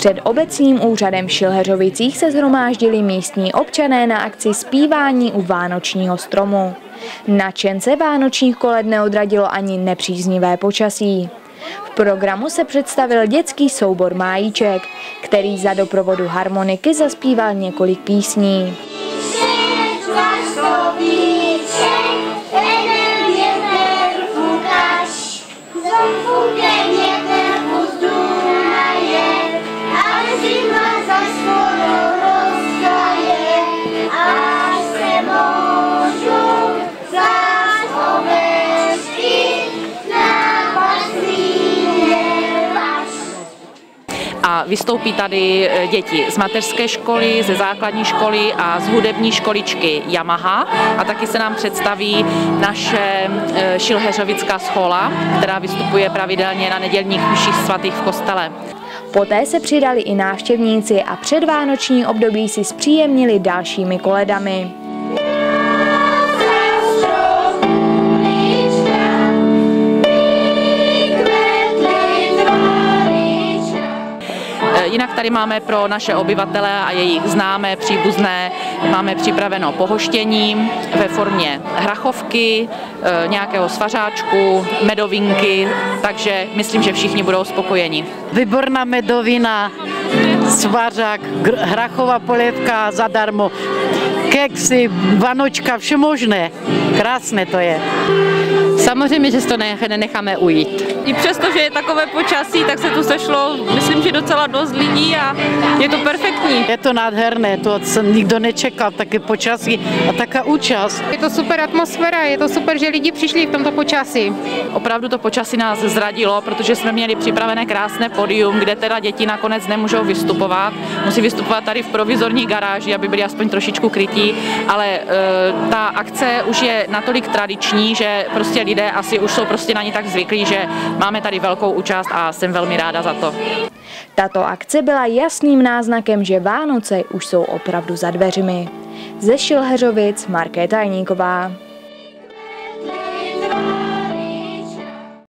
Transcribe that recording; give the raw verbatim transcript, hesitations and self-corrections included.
Před obecním úřadem v Šilheřovicích se shromáždili místní občané na akci zpívání u vánočního stromu. Nadšence vánočních koled neodradilo ani nepříznivé počasí. V programu se představil dětský soubor Májíček, který za doprovodu harmoniky zaspíval několik písní. A vystoupí tady děti z mateřské školy, ze základní školy a z hudební školičky Yamaha. A taky se nám představí naše šilheřovická schola, která vystupuje pravidelně na nedělních mších svatých v kostele. Poté se přidali i návštěvníci a předvánoční období si zpříjemnili dalšími koledami. Jinak tady máme pro naše obyvatele a jejich známé, příbuzné, máme připraveno pohoštění ve formě hrachovky, nějakého svařáčku, medovinky, takže myslím, že všichni budou spokojeni. Výborná medovina, svařák, hrachová polévka zadarmo, keksy, vanočka, vše možné. Krásné to je. Samozřejmě, že to nenecháme ujít. I přesto, že je takové počasí, tak se tu sešlo, myslím, že docela dost lidí a je to perfektní. Je to nádherné, to jsem nikdo nečekal, také počasí a taká účast. Je to super atmosféra, je to super, že lidi přišli v tomto počasí. Opravdu to počasí nás zradilo, protože jsme měli připravené krásné pódium, kde teda děti nakonec nemůžou vystupovat. Musí vystupovat tady v provizorní garáži, aby byli aspoň trošičku krytí, ale e, ta akce už je natolik tradiční, že prostě lidé asi už jsou prostě na ní tak zvyklí, že máme tady velkou účast a jsem velmi ráda za to. Tato akce byla jasným náznakem, že Vánoce už jsou opravdu za dveřmi. Ze Šilheřovic Markéta Jeníková.